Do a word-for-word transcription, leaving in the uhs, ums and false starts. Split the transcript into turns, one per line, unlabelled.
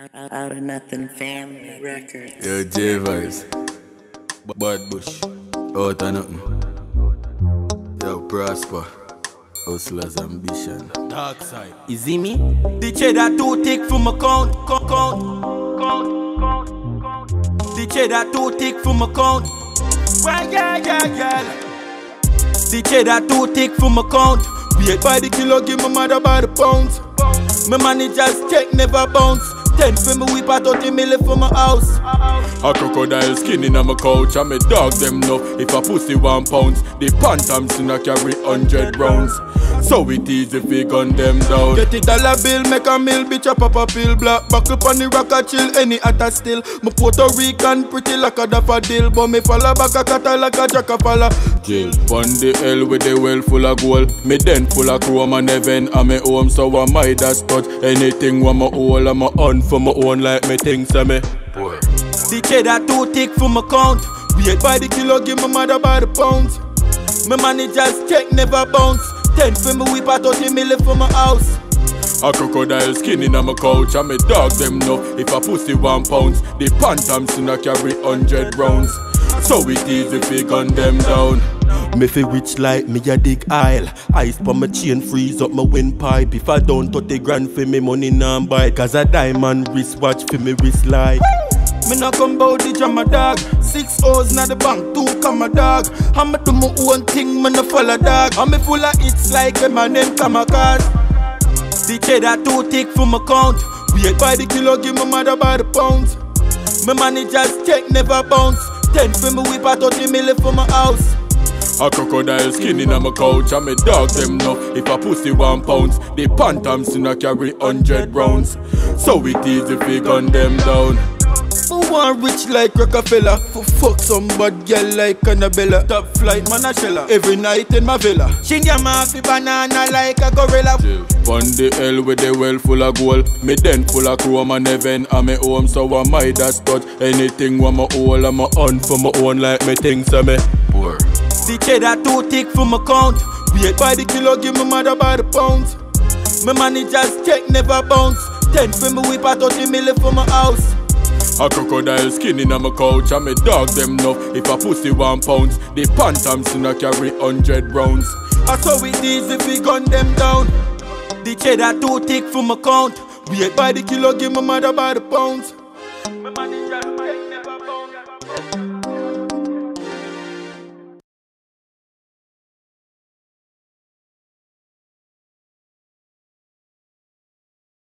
Out, out, out of nothing family records.
Yo, J-Vibes, Bad Bush, out of nothing. Yo, Prosper, Hustler's Ambition.
Dark Side.
You see me? The cheddar too thick for my count, count, count, count, count. The cheddar too thick for my count. Well, yeah, yeah, yeah. The cheddar too thick for my count. Paid by the kilo, give my mother by the pounds. My manager's check never bounce. Ten for me whip out thirty million for my house.
A crocodile skin in my couch and me dog them know. If a pussy one pounds, the phantoms in a carry hundred rounds. So it easy fi gun them down.
Get it dollar bill, make a mill, bitch a pop a pill. Black buckle on the rock a chill, any atta still. Me Puerto Rican pretty like a daffodil, but me fall back a cutter like a jack a falla.
Jill, on the hell with the well full of gold. Me den full of chrome and heaven and me home. So I might that touch anything when my hole and my on for my own like me things so me. Boy.
The cheddar too thick for my count. Paid by the kilo, give my mother by the pounds. My manager's check never bounce. Ten for me whip out thirty million for my house.
A crocodile skin in my couch and me dog them know. If a pussy one pounds, the phantoms in a carry hundred rounds. So it easy fi gun them down.
Me fi rich like me a dig aisle. Ice pa my chain freeze up my windpipe. If I don't thirty grand fi me money nah buy. Cause a diamond wristwatch fi me wrist like. Me no come bout the drama dog. Six O's na the bank, two comma dog. I'ma do my own thing, me no follow dog. And me full of hits like when my name Kamikaze. The cheddar too thick for my count. Paid by the kilo, give my mother by the pounds. My manager's check never bounce. Ten for me whip out thirty million for my house.
A crocodile skin in my couch and me dog them know. If a pussy one pounds, the phantoms in a carry hundred rounds. So it easy fi gun them down.
I want rich like Rockefeller. For fuck some bad girl like Annabella. Top flight man a sheller. Every night in my villa. She get my fi banana like a gorilla.
On the hell with the well full of gold. Me den full of chrome and heaven and me home. So I might that touch anything when my hole and my on for my own like me things so me. Poor.
The cheddar too thick for my count. Paid by the kilo, give my mother by the pounds. My manager's check never bounce. Ten for me whip out thirty million for my house.
A crocodile skin in my couch and me dog them know. If a pussy one pounds, the phantoms in a carry hundred rounds.
I saw it easy fi gun them down. The cheddar too thick for my count. Paid by the kilo, give my mother by the pounds. My manager